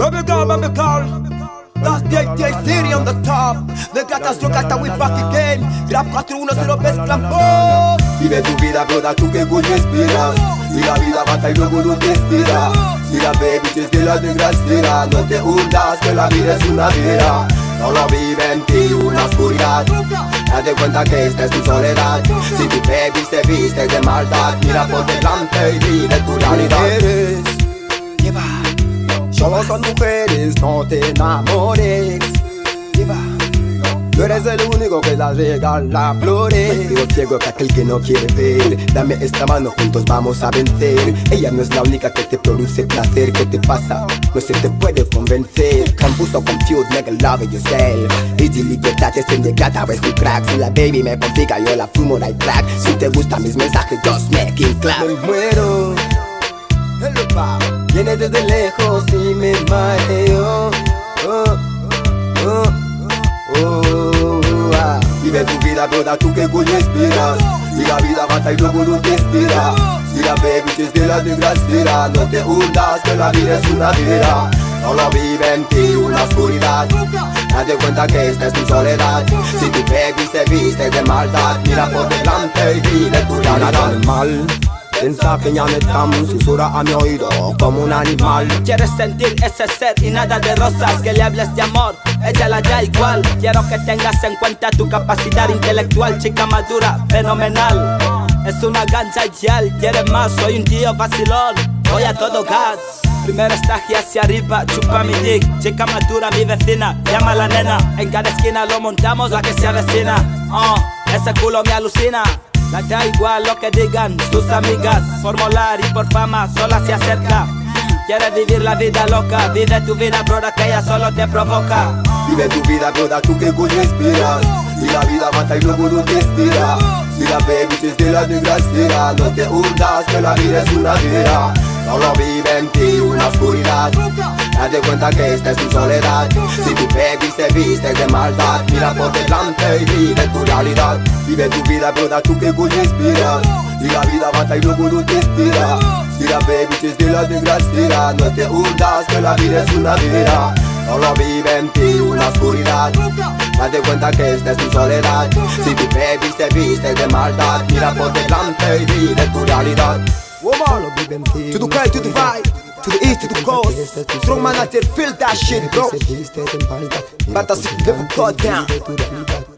baby girl. That's the City on the top. De gatas locas hasta we back again. Rap 410 mezclan pop. Vive tu vida, broda, tú que coño inspiras. Si la vida pasa y luego no te inspira. Si la baby es de la desgracia, no te hundas que la vida es una vida. Solo vive en ti una oscuridad. Date cuenta que esta es tu soledad. Si tu baby se viste de maldad, mira por delante y vive tu realidad. Mujeres, lleva. Solo son mujeres, no te enamores. Lleva. Tú eres el único que las regala flores. Digo ciego que aquel que no quiere ver. Dame esta mano, juntos vamos a vencer. Ella no es la única que te produce placer. ¿Qué te pasa? No se te puede convencer. Confused so confused, make love yourself. Easy libertad es en de gata, ves tu crack. Si la baby me complica, yo la fumo like crack. Si te gustan mis mensajes, just make it clap. Me muero. Hello, pa. Viene desde lejos y me mareo. Vive tu vida, broda, tú que coño inspiras. Si la vida pasa y luego no te inspira. Si la baby es de la desgracia, no te hundas que la vida es una vida. Solo vive en ti una oscuridad. Date cuenta que esta es tu soledad. Si tu baby se viste de maldad, mira por delante y vive tu realidad. Mal. Piensa que ya no estamos, susurra a mi oído como un animal. Quieres sentir ese ser y nada de rosas, que le hables de amor, ella la da igual. Quiero que tengas en cuenta tu capacidad intelectual, chica madura, fenomenal. Es una gancha ideal, quieres más, soy un tío vacilón, voy a todo gas. Primero estaje hacia arriba, chupa mi dick, chica madura, mi vecina, llama a la nena. En cada esquina lo montamos, la que se avecina. Ese culo me alucina. La da igual lo que digan sus amigas, por molar y por fama sola se acerca. Quieres vivir la vida loca, vive tu vida, broda, que ella solo te provoca. Vive tu vida, broda, tú que coño inspiras. Si la vida mata y luego no te inspira. Si la baby es de la desgracia, no te hundas que la vida es una vida. Solo vive en ti una oscuridad. Date cuenta que esta es tu soledad. Si tu baby se viste de maldad, mira por delante y vive tu realidad. Vive tu vida, broda, tú que coño inspiras. Si la vida mata y luego no te inspira. Si la baby es de la desgracia, no te hundas que la vida es una vida. Solo vive en ti una oscuridad. Date cuenta que esta es tu soledad. Si tu baby se viste de maldad, mira por delante y vive tu realidad. Woman, to the right, to the right, to the east, to the coast. Strong man out there, feel that shit, bro. Fantasy, never cut down.